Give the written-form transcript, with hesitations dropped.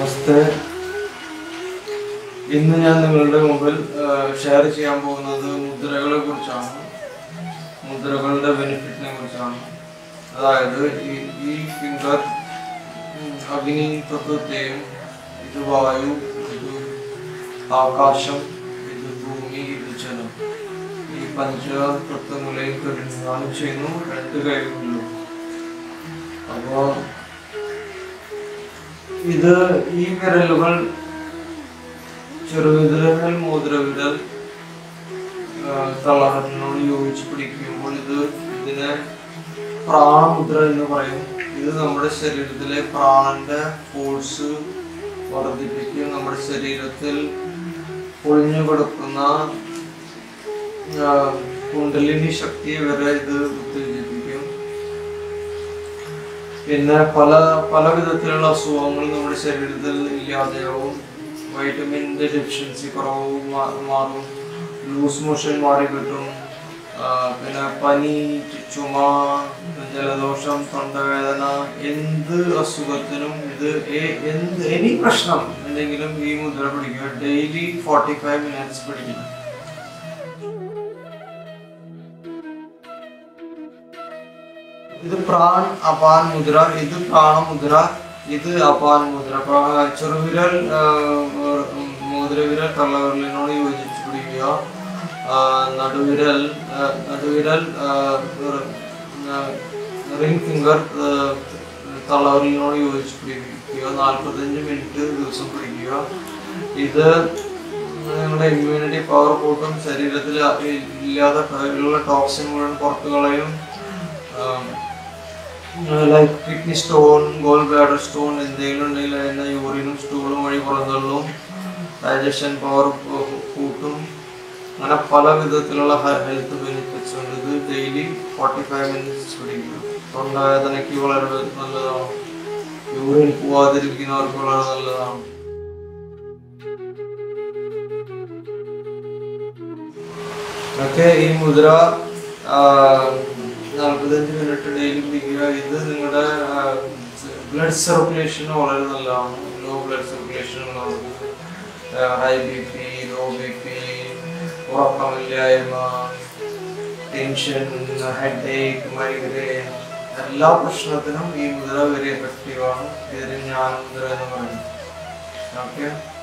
നമസ്തേ. ഇന്ന് ഞാൻ നിങ്ങളുടെ മുമ്പിൽ ഷെയർ ചെയ്യാൻ പോകുന്നത് മുദ്രകളെ കുറിച്ചാണ്. മുദ്രകളുടെ ബെനിഫിറ്റിനെ കുറിച്ചാണ്. അതായത് ഈ ഫിംഗർ അഗ്നി തത്വത്തെയും, ഇത് വായു, ഇത് ആകാശം, ഇത് ഭൂമി, ഇത് ജലം, ഈ പഞ്ചതത്വങ്ങളെയും പ്രതിനിധാനം ചെയ്യുന്നു രണ്ട് കൈകളിലും. അപ്പോൾ ഇത് ഈ വിരലുകൾ ചെറുവിരൽ, മോതിരവിരൽ, തള്ളവിരലിനോട് യോജിച്ച് പിടിക്കുമ്പോൾ ഇതിനെ പ്രാണമുദ്ര എന്ന് പറയും. ഇത് നമ്മുടെ ശരീരത്തിലെ പ്രാണന്റെ ഫോഴ്സ് വർദ്ധിപ്പിക്കും. നമ്മുടെ ശരീരത്തിൽ ഒളിഞ്ഞു കിടക്കുന്ന കുണ്ടലിനി ശക്തിയെ വരെ ഇത് ഉത്തേജിപ്പിക്കും. പിന്നെ പല വിധത്തിലുള്ള അസുഖങ്ങൾ നമ്മുടെ ശരീരത്തിൽ ഇല്ലാതെയാവും. വൈറ്റമിൻ്റെ ഡെഫിഷ്യൻസി കുറവ് മാറും, ലൂസ് മോഷൻ മാറി കിട്ടും. പിന്നെ പനി, ചുമ, ജലദോഷം, തൊണ്ടവേദന, എന്ത് അസുഖത്തിനും എനി പ്രശ്നം എന്തെങ്കിലും ഈ മുദ്ര പിടിക്കുക. ഡെയിലി 45 മിനിറ്റ്സ് പിടിക്കണം. ഇത് പ്രാൺ അപാൻ മുദ്ര, ഇത് പ്രാണമുദ്ര, ഇത് അപാൻ മുദ്ര. ചെറുവിരൽ മോതിരവിരൽ തള്ളവിരലിനോട് യോജിച്ച് പിടിക്കുക. നടുവിരൽ റിംഗ് ഫിംഗർ തള്ളവിരലിനോട് യോജിച്ച് പിടിക്കുക. 45 മിനിറ്റ് ദിവസം പിടിക്കുക. ഇത് നിങ്ങളുടെ ഇമ്മ്യൂണിറ്റി പവർ കൂട്ടും. ശരീരത്തിൽ ഇല്ലാതെ ടോക്സിൻ മുഴുവൻ പുറത്തു കളയും. Like kidney stone, gall bladder stone എന്തെങ്കിലും ഉണ്ടെങ്കിൽ അതിൻ്റെ യൂറിനും സ്റ്റൂളും വഴി പുറന്തള്ളും. ഡൈജഷൻ പവർ കൂട്ടും. അങ്ങനെ പല വിധത്തിലുള്ള ഹെൽത്ത് ബെനിഫിറ്റ്സ് ഉണ്ട്. ഇത് ഡെയിലി 45 മിനിറ്റ്സ് പിടിക്കുക. തൊണ്ടവേദനയ്ക്ക് വളരെ നല്ലതാണ്. യൂറിൻ പോവാതിരിക്കുന്നവർക്ക് വളരെ നല്ലതാണ്. ഒക്കെ ഈ മുദ്ര 45 മിനിറ്റ് ഡെയിലി പിടിക്കുക. ഇത് നിങ്ങളുടെ ബ്ലഡ് സർക്കുലേഷന് വളരെ നല്ലതാണ്. ലോ ബ്ലഡ് സർക്കുലേഷൻ ഉള്ളവർക്ക്, high B P, low B P, ഉറക്കമില്ലായ്മ, ടെൻഷൻ, ഹെഡേക്ക്, മൈഗ്രെയിൻ, എല്ലാ പ്രശ്നത്തിനും ഈ മുദ്ര വെരി എഫക്റ്റീവാണ്. ഇതിന് ജ്ഞാനമുദ്ര എന്ന് പറയുന്നത്. ഓക്കെ.